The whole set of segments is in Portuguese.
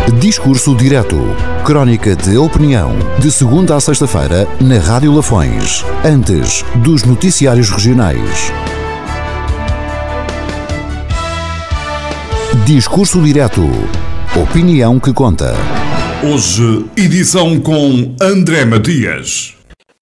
Discurso Direto. Crónica de opinião. De segunda a sexta-feira, na Rádio Lafões. Antes dos noticiários regionais. Discurso Direto. Opinião que conta. Hoje, edição com André Matias.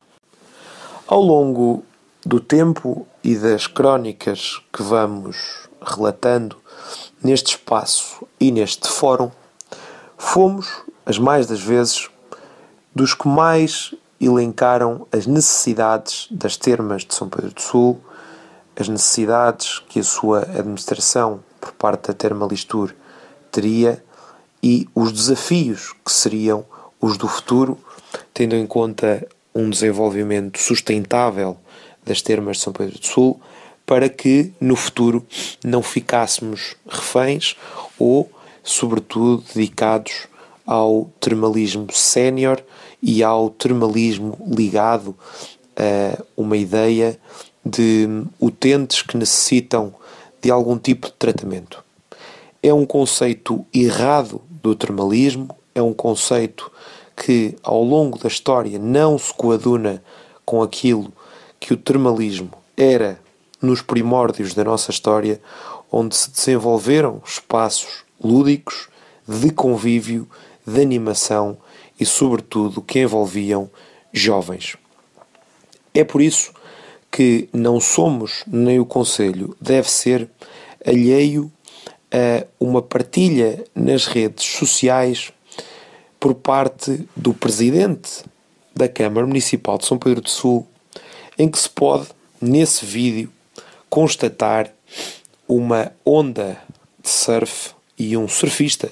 Ao longo do tempo e das crónicas que vamos relatando neste espaço e neste fórum, fomos, as mais das vezes, dos que mais elencaram as necessidades das termas de São Pedro do Sul, as necessidades que a sua administração, por parte da Termalistur, teria e os desafios que seriam os do futuro, tendo em conta um desenvolvimento sustentável das termas de São Pedro do Sul, para que no futuro não ficássemos reféns ou, sobretudo, dedicados ao termalismo sénior e ao termalismo ligado a uma ideia de utentes que necessitam de algum tipo de tratamento. É um conceito errado do termalismo, é um conceito que ao longo da história não se coaduna com aquilo que o termalismo era nos primórdios da nossa história, onde se desenvolveram espaços lúdicos, de convívio, de animação e, sobretudo, que envolviam jovens. É por isso que não somos, nem o Conselho deve ser, alheio a uma partilha nas redes sociais por parte do Presidente da Câmara Municipal de São Pedro do Sul, em que se pode, nesse vídeo, constatar uma onda de surf e um surfista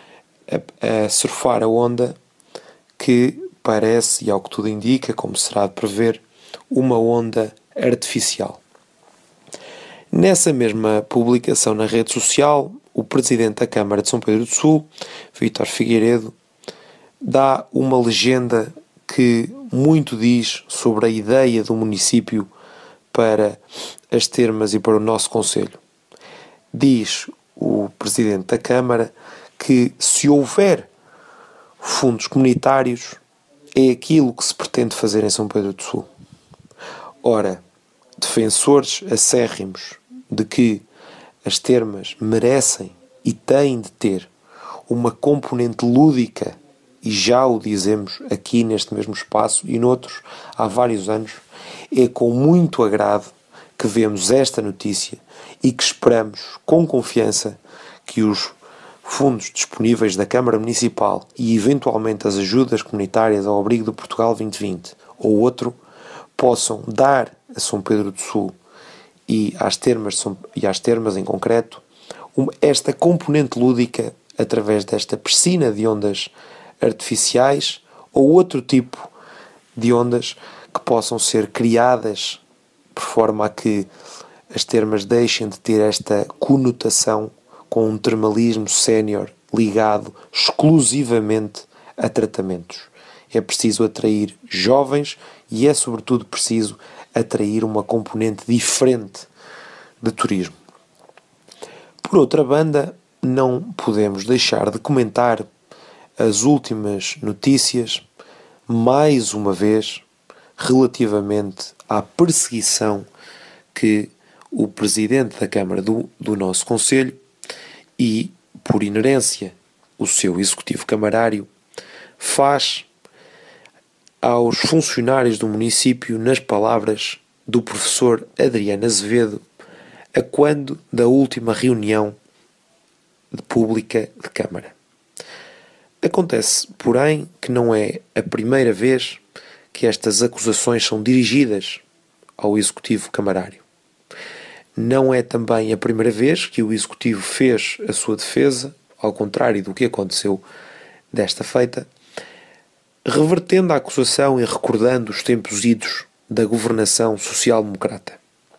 a surfar a onda que parece, e ao que tudo indica, como será de prever, uma onda artificial. Nessa mesma publicação na rede social, o Presidente da Câmara de São Pedro do Sul, Vítor Figueiredo, dá uma legenda que muito diz sobre a ideia do município para as termas e para o nosso Conselho. Diz o Presidente da Câmara que se houver fundos comunitários é aquilo que se pretende fazer em São Pedro do Sul. Ora, defensores acérrimos de que as termas merecem e têm de ter uma componente lúdica, e já o dizemos aqui neste mesmo espaço e noutros há vários anos, é com muito agrado que vemos esta notícia e que esperamos com confiança que os fundos disponíveis da Câmara Municipal e eventualmente as ajudas comunitárias ao abrigo do Portugal 2020 ou outro possam dar a São Pedro do Sul e às termas em concreto esta componente lúdica através desta piscina de ondas artificiais ou outro tipo de ondas que possam ser criadas por forma a que as termas deixem de ter esta conotação com um termalismo sénior ligado exclusivamente a tratamentos. É preciso atrair jovens e é sobretudo preciso atrair uma componente diferente de turismo. Por outra banda, não podemos deixar de comentar as últimas notícias, mais uma vez, relativamente à perseguição que o Presidente da Câmara do nosso Conselho e, por inerência, o seu Executivo Camarário faz aos funcionários do município nas palavras do professor Adriano Azevedo a quando da última reunião pública de Câmara. Acontece, porém, que não é a primeira vez que estas acusações são dirigidas ao Executivo Camarário. Não é também a primeira vez que o Executivo fez a sua defesa, ao contrário do que aconteceu desta feita, revertendo a acusação e recordando os tempos idos da governação social-democrata.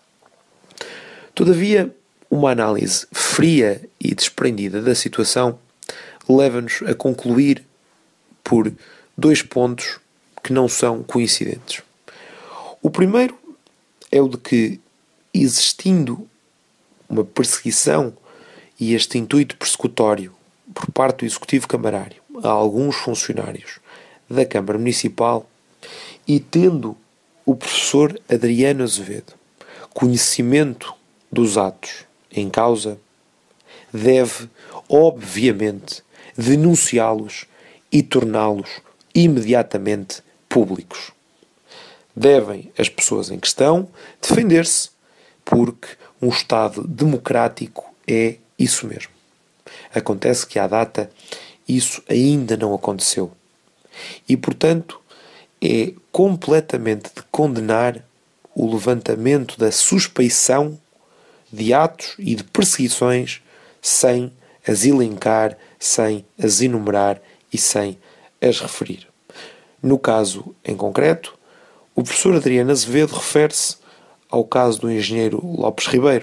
Todavia, uma análise fria e desprendida da situação leva-nos a concluir por dois pontos que não são coincidentes. O primeiro é o de que, existindo uma perseguição e este intuito persecutório por parte do Executivo Camarário a alguns funcionários da Câmara Municipal e tendo o professor Adriano Azevedo conhecimento dos atos em causa, deve, obviamente, denunciá-los e torná-los imediatamente públicos. Devem as pessoas em questão defender-se, porque um Estado democrático é isso mesmo. Acontece que, à data, isso ainda não aconteceu. E, portanto, é completamente de condenar o levantamento da suspeição de atos e de perseguições sem as elencar, sem as enumerar e sem as referir. No caso em concreto, o professor Adriano Azevedo refere-se ao caso do engenheiro Lopes Ribeiro,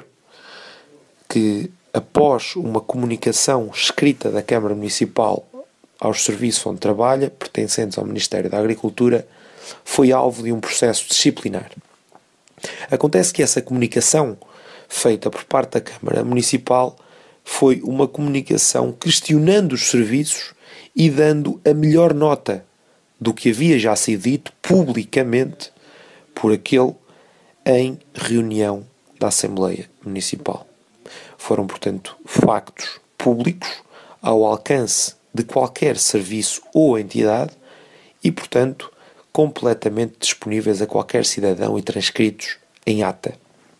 que, após uma comunicação escrita da Câmara Municipal aos serviços onde trabalha, pertencentes ao Ministério da Agricultura, foi alvo de um processo disciplinar. Acontece que essa comunicação, feita por parte da Câmara Municipal, foi uma comunicação questionando os serviços e dando a melhor nota do que havia já sido dito publicamente por aquele em reunião da Assembleia Municipal. Foram, portanto, factos públicos ao alcance de qualquer serviço ou entidade e, portanto, completamente disponíveis a qualquer cidadão e transcritos em ata.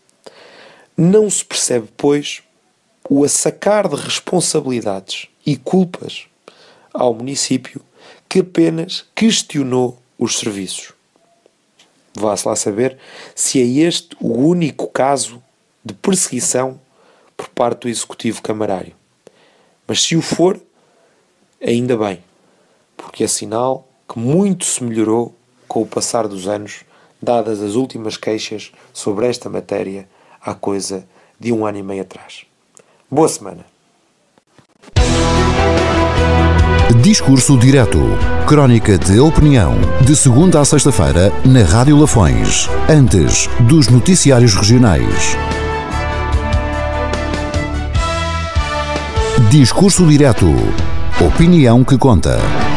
Não se percebe, pois, o assacar de responsabilidades e culpas ao município que apenas questionou os serviços. Vá-se lá saber se é este o único caso de perseguição por parte do Executivo Camarário. Mas se o for, ainda bem, porque é sinal que muito se melhorou com o passar dos anos, dadas as últimas queixas sobre esta matéria há coisa de 1 ano e meio atrás. Boa semana. Discurso Direto. Crónica de opinião. De segunda a sexta-feira, na Rádio Lafões. Antes dos noticiários regionais. Discurso Direto. Opinião que conta.